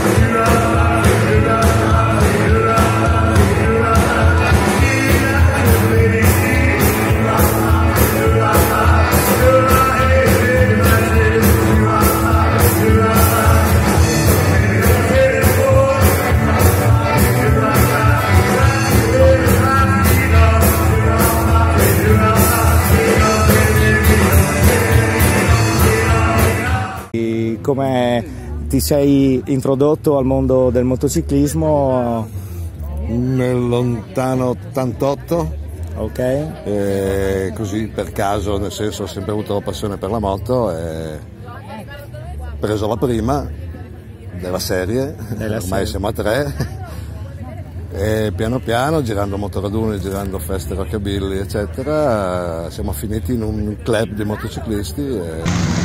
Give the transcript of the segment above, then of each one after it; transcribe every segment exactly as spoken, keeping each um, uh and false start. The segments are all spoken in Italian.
Come ti sei introdotto al mondo del motociclismo? Nel lontano ottantotto, ok, e così per caso, nel senso ho sempre avuto passione per la moto e ho preso la prima della serie, della ormai serie. Siamo a tre, e piano piano girando motoraduni, girando feste rockabilly eccetera, siamo finiti in un club di motociclisti e...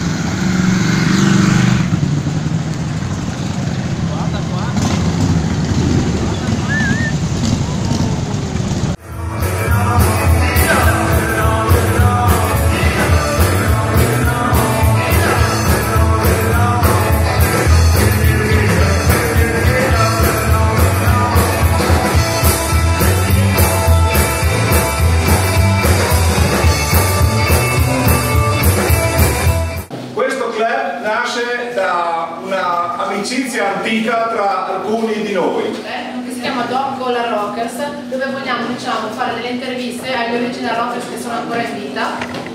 Un'amicizia antica tra alcuni di noi, eh, che si chiama Dog Collar Rockers, dove vogliamo, diciamo, fare delle interviste agli original rockers che sono ancora in vita.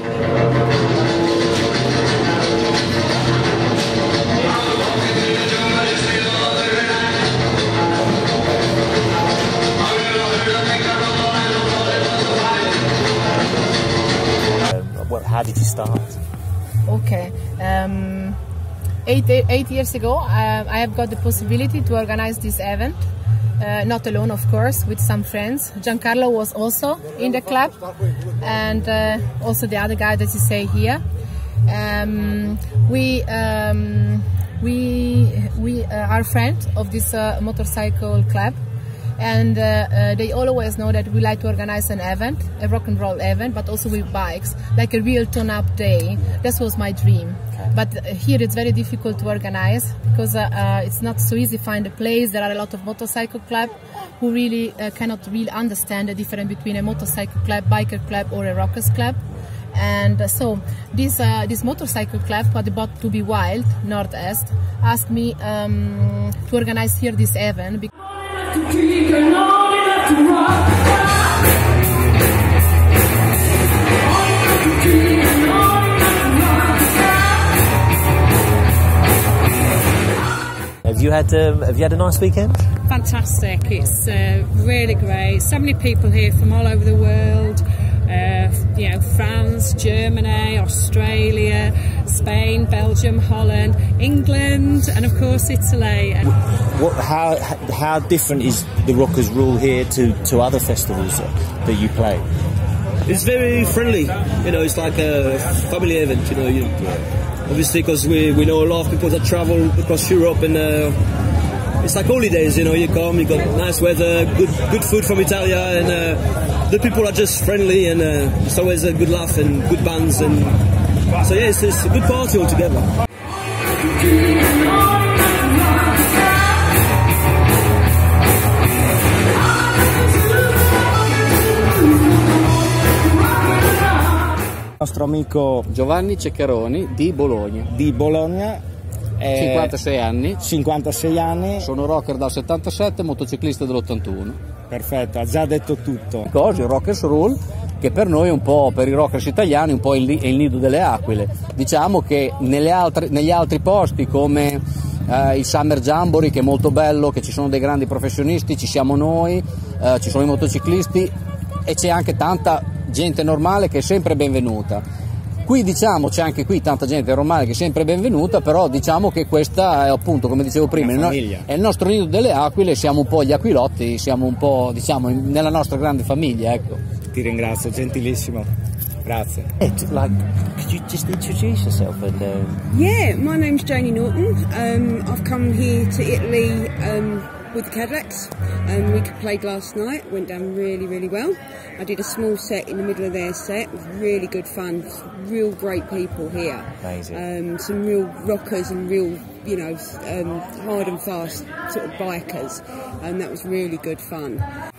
Uh, how did you start? Okay. Um, Eight, eight years ago, uh, I have got the possibility to organize this event, uh, not alone of course, with some friends. Giancarlo was also in the club, and uh, also the other guy that you say here. Um, we um, we we uh, are friends of this uh, motorcycle club, and uh, uh, they always know that we like to organize an event, a rock and roll event, but also with bikes, like a real tune-up day. That was my dream. But here it's very difficult to organize because uh, uh, it's not so easy to find a place. There are a lot of motorcycle clubs who really uh, cannot really understand the difference between a motorcycle club, biker club or a rockers club. And uh, so this uh, this motorcycle club, what about To Be Wild, Northeast, asked me um, to organize here this event. Have you had um, have you had a nice weekend? Fantastic! It's uh, really great. So many people here from all over the world. Uh, you know, France, Germany, Australia, Spain, Belgium, Holland, England, and of course Italy. What, how how different is the Rockers Rule here to to other festivals that you play? It's very friendly. You know, it's like a family event. You know, you, obviously because we we know a lot of people that travel across Europe, and uh, it's like holidays. You know, you come, you got nice weather, good good food from Italia, and uh, the people are just friendly, and uh, it's always a good laugh and good bands, and so yeah, it's, it's a good party altogether. Il nostro amico Giovanni Ceccheroni di Bologna. Di Bologna. Eh, cinquantasei anni. cinquantasei anni. Sono rocker dal settantasette, motociclista dell'ottantuno. Perfetto, ha già detto tutto. Oggi il Rockers Rule, che per noi è un po', per i rockers italiani, un po' il, il nido delle aquile. Diciamo che nelle altre, negli altri posti come eh, il Summer Jamboree, che è molto bello, che ci sono dei grandi professionisti, ci siamo noi, eh, ci sono i motociclisti e c'è anche tanta gente normale che è sempre benvenuta. Qui diciamo c'è anche qui tanta gente normale che è sempre benvenuta, però diciamo che questa è appunto, come dicevo prima, il no, è il nostro nido delle aquile, siamo un po' gli aquilotti, siamo un po', diciamo, in, nella nostra grande famiglia, ecco. Ti ringrazio, gentilissimo. Grazie. Like, could you just introduce yourself? And, uh... Yeah, my name's Janie Norton. Um, I've come here to Italy um, with the Cadillacs, and we played last night, went down really, really well. I did a small set in the middle of their set, it was really good fun, real great people here. Amazing. Um, some real rockers and real, you know, um, hard and fast sort of bikers, and that was really good fun.